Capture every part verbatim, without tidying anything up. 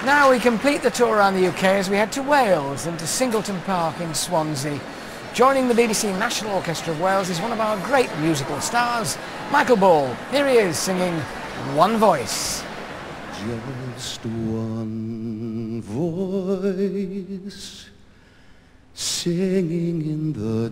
Now we complete the tour around the U K as we head to Wales and to Singleton Park in Swansea. Joining the B B C National Orchestra of Wales is one of our great musical stars, Michael Ball. Here he is singing One Voice. Just one voice singing in the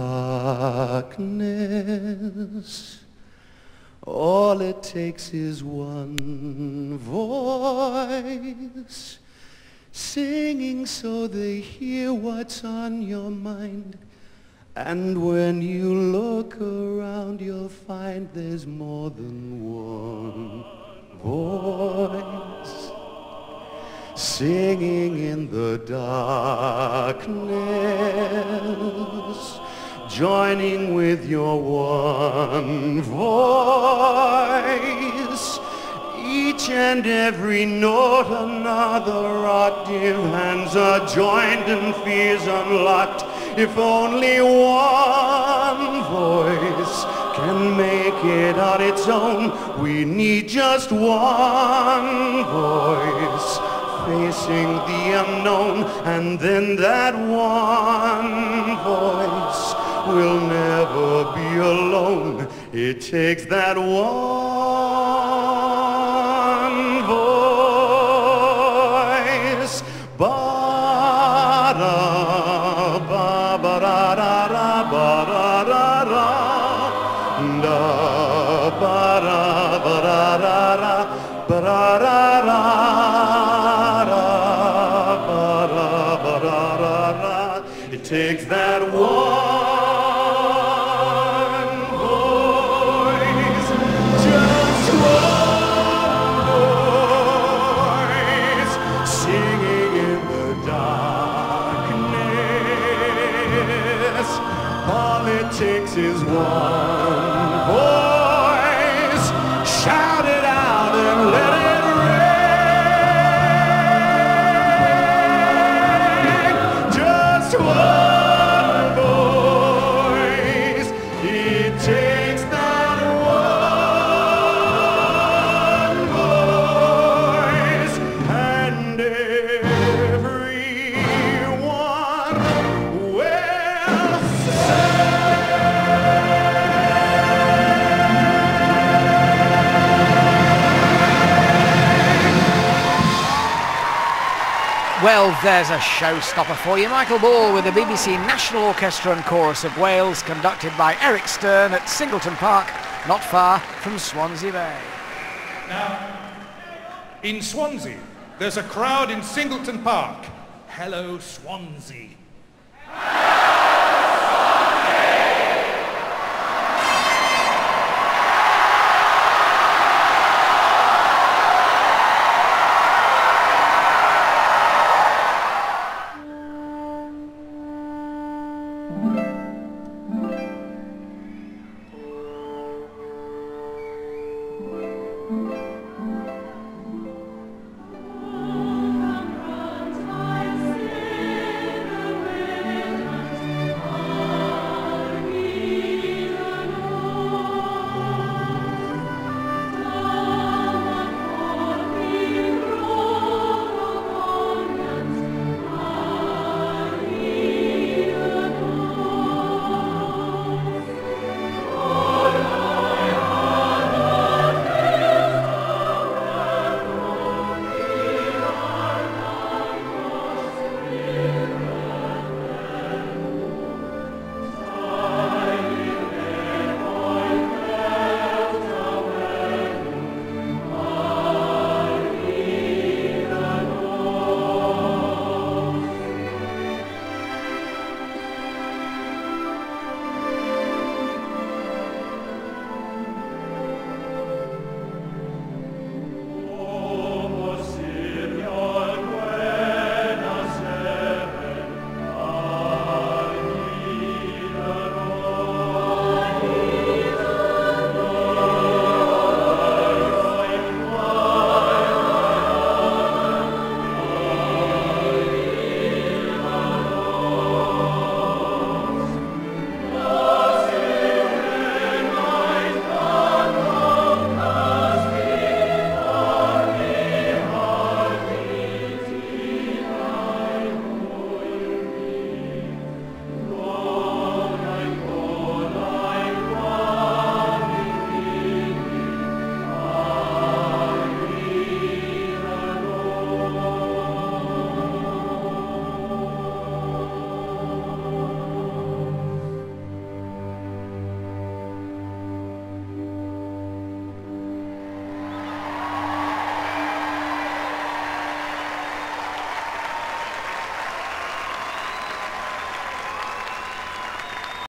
darkness. All it takes is one voice singing so they hear what's on your mind. And when you look around, you'll find there's more than one voice singing in the darkness, joining with your one voice. Each and every note another octave, hands are joined and fears unlocked. If only one voice can make it on its own, we need just one voice facing the unknown, and then that one voice will never be alone. It takes that one voice. Ba-da, ba-ba-da-da-da, ba-da-da-da, da, ba-da, ba-da-da-da, ba-da-da-da, ba-da, ba-da-da-da. It takes that one takes is one voice. Shout it out and let it ring. Just one voice. It takes that one voice, and everyone will say. Well, there's a showstopper for you. Michael Ball with the B B C National Orchestra and Chorus of Wales, conducted by Eric Stern at Singleton Park, not far from Swansea Bay. Now, in Swansea, there's a crowd in Singleton Park. Hello, Swansea.